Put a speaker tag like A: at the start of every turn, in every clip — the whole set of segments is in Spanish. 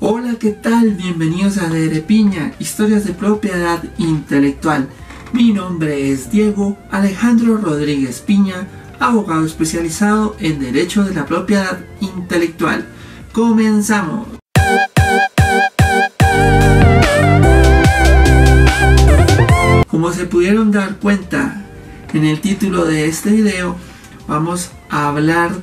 A: Hola, ¿qué tal? Bienvenidos a Derepiña, historias de propiedad intelectual. Mi nombre es Diego Alejandro Rodríguez Piña, abogado especializado en Derecho de la Propiedad Intelectual. ¡Comenzamos! Como se pudieron dar cuenta en el título de este video, vamos a hablar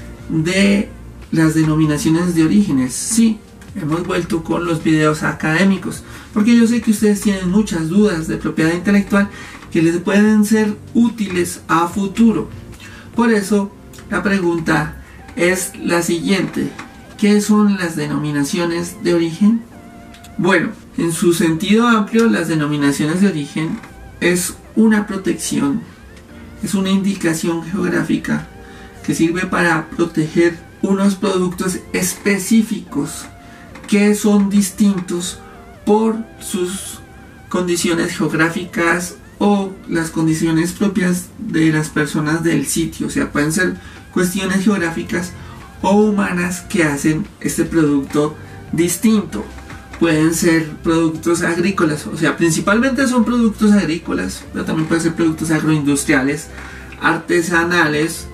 A: de las denominaciones de orígenes. Sí, hemos vuelto con los videos académicos, porque yo sé que ustedes tienen muchas dudas de propiedad intelectual que les pueden ser útiles a futuro. Por eso, la pregunta es la siguiente: ¿qué son las denominaciones de origen? Bueno, en su sentido amplio, las denominaciones de origen es una protección, es una indicación geográfica que sirve para proteger unos productos específicos que son distintos por sus condiciones geográficas o las condiciones propias de las personas del sitio. O sea, pueden ser cuestiones geográficas o humanas que hacen este producto distinto. Pueden ser productos agrícolas, o sea, principalmente son productos agrícolas, pero también pueden ser productos agroindustriales, artesanales,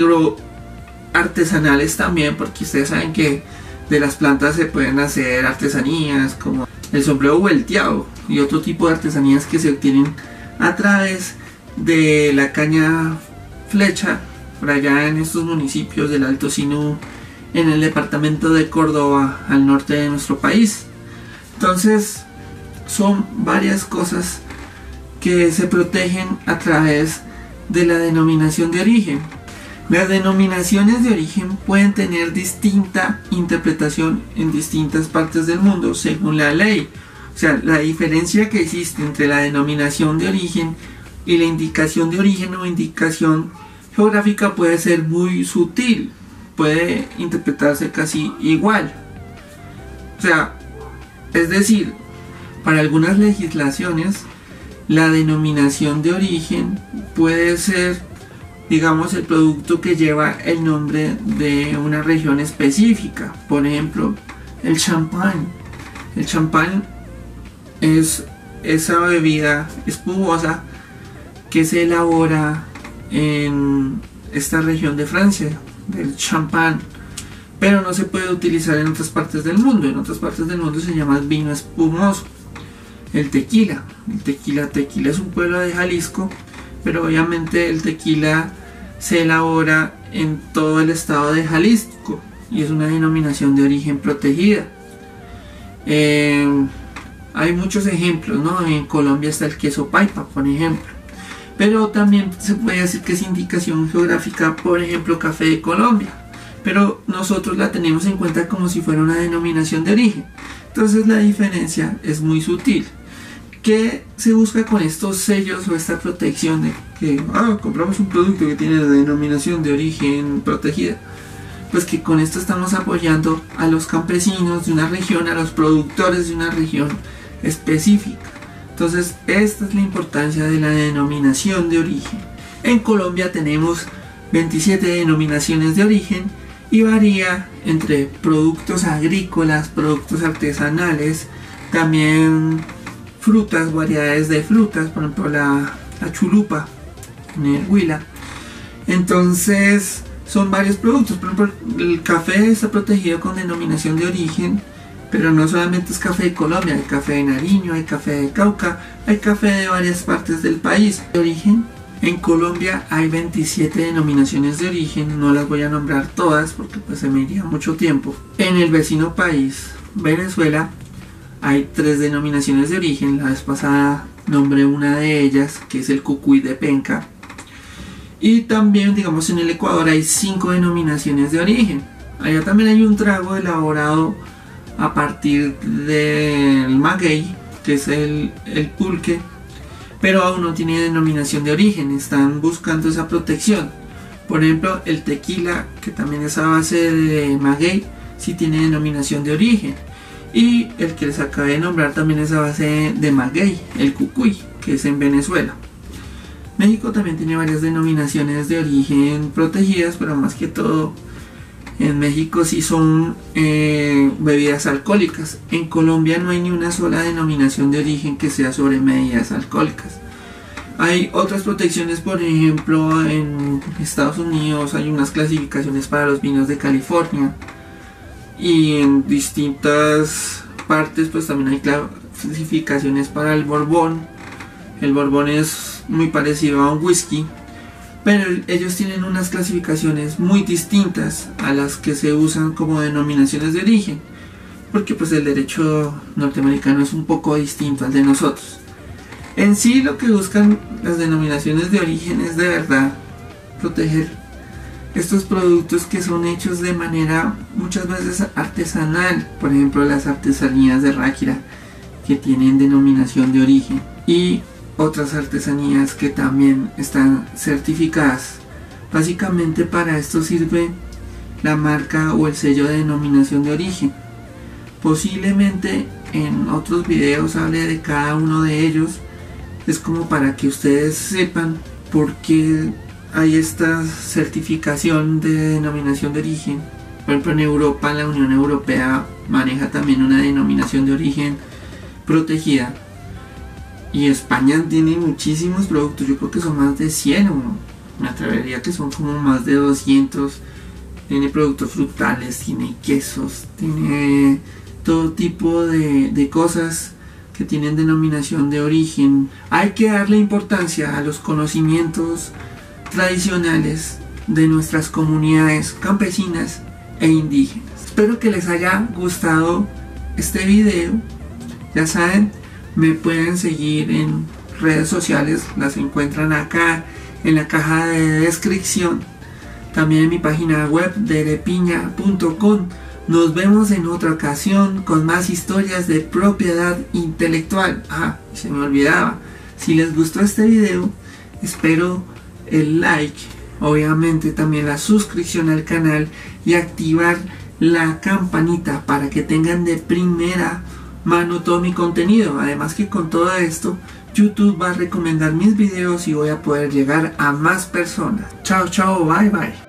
A: agroartesanales también, porque ustedes saben que de las plantas se pueden hacer artesanías como el sombrero vuelteado y otro tipo de artesanías que se obtienen a través de la caña flecha por allá en estos municipios del Alto Sinú, en el departamento de Córdoba, al norte de nuestro país. Entonces son varias cosas que se protegen a través de la denominación de origen. Las denominaciones de origen pueden tener distinta interpretación en distintas partes del mundo según la ley. O sea, la diferencia que existe entre la denominación de origen y la indicación de origen o indicación geográfica puede ser muy sutil, puede interpretarse casi igual. O sea, es decir, para algunas legislaciones la denominación de origen puede ser, digamos, el producto que lleva el nombre de una región específica. Por ejemplo, el champán. El champán es esa bebida espumosa que se elabora en esta región de Francia, del champán, pero no se puede utilizar en otras partes del mundo. En otras partes del mundo se llama vino espumoso. El tequila. Tequila es un pueblo de Jalisco, pero obviamente el tequila se elabora en todo el estado de Jalisco y es una denominación de origen protegida. Hay muchos ejemplos, ¿no? En Colombia está el queso paipa, por ejemplo, pero también se puede decir que es indicación geográfica, por ejemplo, café de Colombia, pero nosotros la tenemos en cuenta como si fuera una denominación de origen. Entonces la diferencia es muy sutil. ¿Qué se busca con estos sellos o esta protección de que compramos un producto que tiene la denominación de origen protegida? Pues que con esto estamos apoyando a los campesinos de una región, a los productores de una región específica. Entonces esta es la importancia de la denominación de origen. En Colombia tenemos 27 denominaciones de origen y varía entre productos agrícolas, productos artesanales, también frutas, variedades de frutas, por ejemplo la chulupa en el Huila. Entonces son varios productos. Por ejemplo, el café está protegido con denominación de origen, pero no solamente es café de Colombia, hay café de Nariño, hay café de Cauca, hay café de varias partes del país. De origen, en Colombia hay 27 denominaciones de origen, no las voy a nombrar todas porque pues se me iría mucho tiempo. En el vecino país, Venezuela, hay 3 denominaciones de origen. La vez pasada nombré una de ellas, que es el cucuy de penca. Y también, digamos, en el Ecuador hay 5 denominaciones de origen. Allá también hay un trago elaborado a partir del maguey, que es el pulque, pero aún no tiene denominación de origen. Están buscando esa protección. Por ejemplo, el tequila, que también es a base de maguey, sí tiene denominación de origen. Y el que les acabé de nombrar también es a base de maguey, el cucuy, que es en Venezuela. México también tiene varias denominaciones de origen protegidas, pero más que todo En México sí son bebidas alcohólicas. En Colombia no hay ni una sola denominación de origen que sea sobre bebidas alcohólicas. Hay otras protecciones, por ejemplo, en Estados Unidos hay unas clasificaciones para los vinos de California. Y en distintas partes pues también hay clasificaciones para el Borbón. El Borbón es muy parecido a un whisky, pero ellos tienen unas clasificaciones muy distintas a las que se usan como denominaciones de origen, porque pues el derecho norteamericano es un poco distinto al de nosotros. En sí lo que buscan las denominaciones de origen es de verdad proteger estos productos que son hechos de manera muchas veces artesanal, por ejemplo las artesanías de Ráquira que tienen denominación de origen y otras artesanías que también están certificadas. Básicamente para esto sirve la marca o el sello de denominación de origen. Posiblemente en otros videos hable de cada uno de ellos. Es como para que ustedes sepan por qué hay esta certificación de denominación de origen. Por ejemplo, en Europa, la Unión Europea maneja también una denominación de origen protegida. Y España tiene muchísimos productos, yo creo que son más de 100, o me atrevería que son como más de 200. Tiene productos frutales, tiene quesos, tiene todo tipo de cosas que tienen denominación de origen. Hay que darle importancia a los conocimientos tradicionales de nuestras comunidades campesinas e indígenas. Espero que les haya gustado este video. Ya saben, me pueden seguir en redes sociales, las encuentran acá en la caja de descripción. También en mi página web derepiña.com. Nos vemos en otra ocasión con más historias de propiedad intelectual. Se me olvidaba. Si les gustó este video, espero el like, obviamente también la suscripción al canal y activar la campanita para que tengan de primera mano todo mi contenido. Además que con todo esto, YouTube va a recomendar mis videos y voy a poder llegar a más personas. Chao, chao, bye, bye.